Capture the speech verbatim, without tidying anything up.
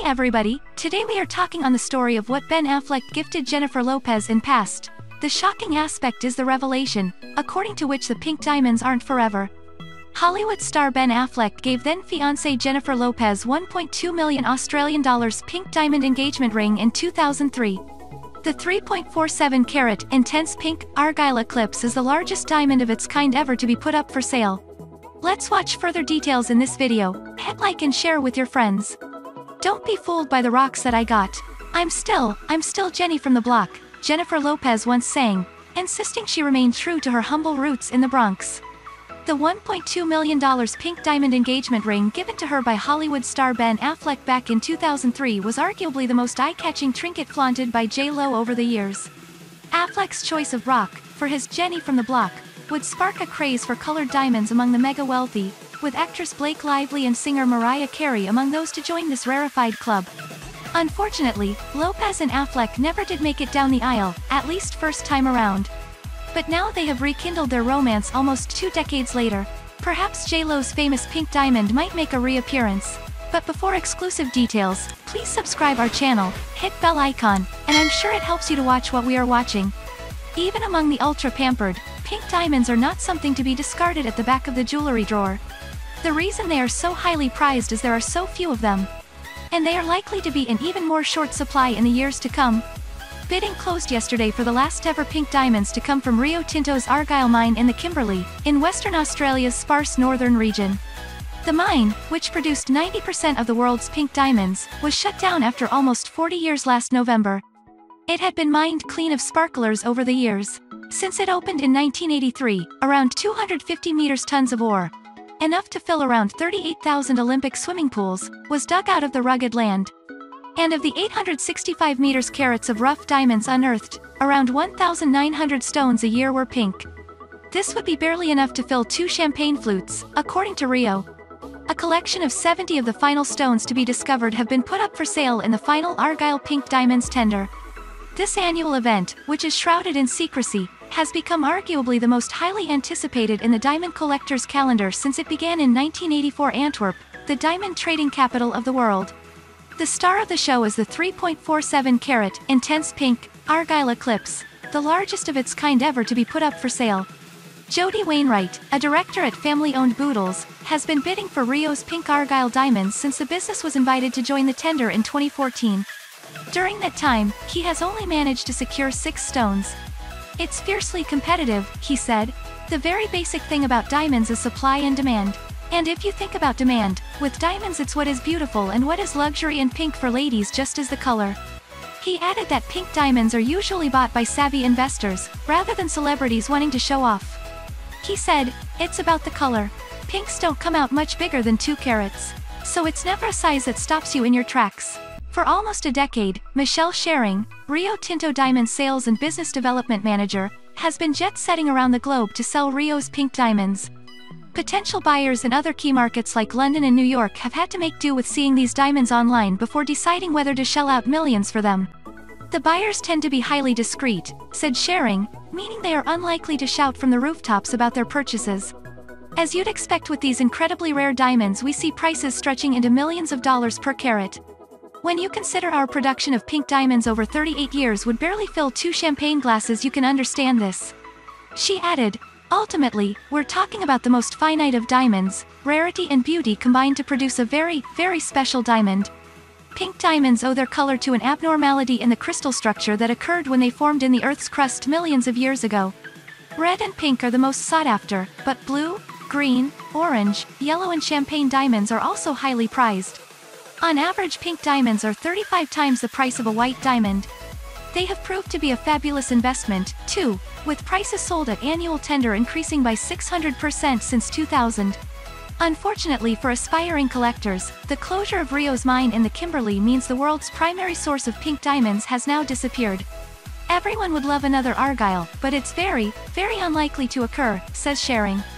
everybody, today we are talking on the story of what Ben Affleck gifted Jennifer Lopez in past. The shocking aspect is the revelation, according to which the pink diamonds aren't forever. Hollywood star Ben Affleck gave then-fiancée Jennifer Lopez one point two million Australian dollars pink diamond engagement ring in two thousand three. The three point four seven carat, intense pink, Argyle Eclipse is the largest diamond of its kind ever to be put up for sale. Let's watch further details in this video. Hit like and share with your friends. Don't be fooled by the rocks that I got. I'm still, I'm still Jenny from the block, Jennifer Lopez once sang, insisting she remained true to her humble roots in the Bronx. The one point two million dollars pink diamond engagement ring given to her by Hollywood star Ben Affleck back in two thousand three was arguably the most eye-catching trinket flaunted by J Lo over the years. Affleck's choice of rock, for his Jenny from the block, would spark a craze for colored diamonds among the mega-wealthy, with actress Blake Lively and singer Mariah Carey among those to join this rarefied club. Unfortunately, Lopez and Affleck never did make it down the aisle, at least first time around. But now they have rekindled their romance almost two decades later. Perhaps J Lo's famous pink diamond might make a reappearance. But before exclusive details, please subscribe our channel, hit bell icon, and I'm sure it helps you to watch what we are watching. Even among the ultra-pampered, pink diamonds are not something to be discarded at the back of the jewelry drawer. The reason they are so highly prized is there are so few of them. And they are likely to be in even more short supply in the years to come. Bidding closed yesterday for the last ever pink diamonds to come from Rio Tinto's Argyle mine in the Kimberley, in Western Australia's sparse northern region. The mine, which produced ninety percent of the world's pink diamonds, was shut down after almost forty years last November. It had been mined clean of sparklers over the years. Since it opened in nineteen eighty-three, around two hundred fifty meters tons of ore, enough to fill around thirty-eight thousand Olympic swimming pools, was dug out of the rugged land. And of the eight hundred sixty-five meters carats of rough diamonds unearthed, around one thousand nine hundred stones a year were pink. This would be barely enough to fill two champagne flutes, according to Rio. A collection of seventy of the final stones to be discovered have been put up for sale in the final Argyle Pink Diamonds tender. This annual event, which is shrouded in secrecy, has become arguably the most highly anticipated in the diamond collector's calendar since it began in nineteen eighty-four Antwerp, the diamond trading capital of the world. The star of the show is the three point four seven carat, intense pink, Argyle Eclipse, the largest of its kind ever to be put up for sale. Jody Wainwright, a director at family-owned Boodles, has been bidding for Rio's pink Argyle diamonds since the business was invited to join the tender in twenty fourteen. During that time, he has only managed to secure six stones. "It's fiercely competitive," he said. "The very basic thing about diamonds is supply and demand. And if you think about demand, with diamonds it's what is beautiful and what is luxury, and pink for ladies just is the color." He added that pink diamonds are usually bought by savvy investors, rather than celebrities wanting to show off. He said, "It's about the color. Pinks don't come out much bigger than two carats. So it's never a size that stops you in your tracks." For almost a decade, Michelle Schering, Rio Tinto Diamond Sales and Business Development Manager, has been jet-setting around the globe to sell Rio's pink diamonds. Potential buyers in other key markets like London and New York have had to make do with seeing these diamonds online before deciding whether to shell out millions for them. "The buyers tend to be highly discreet," said Schering, meaning they are unlikely to shout from the rooftops about their purchases. "As you'd expect with these incredibly rare diamonds, we see prices stretching into millions of dollars per carat. When you consider our production of pink diamonds over thirty-eight years would barely fill two champagne glasses, you can understand this." She added, "Ultimately, we're talking about the most finite of diamonds, rarity and beauty combined to produce a very, very special diamond." Pink diamonds owe their color to an abnormality in the crystal structure that occurred when they formed in the Earth's crust millions of years ago. Red and pink are the most sought after, but blue, green, orange, yellow and champagne diamonds are also highly prized. On average, pink diamonds are thirty-five times the price of a white diamond. They have proved to be a fabulous investment, too, with prices sold at annual tender increasing by six hundred percent since two thousand. Unfortunately for aspiring collectors, the closure of Rio's mine in the Kimberley means the world's primary source of pink diamonds has now disappeared. "Everyone would love another Argyle, but it's very, very unlikely to occur," says Schering.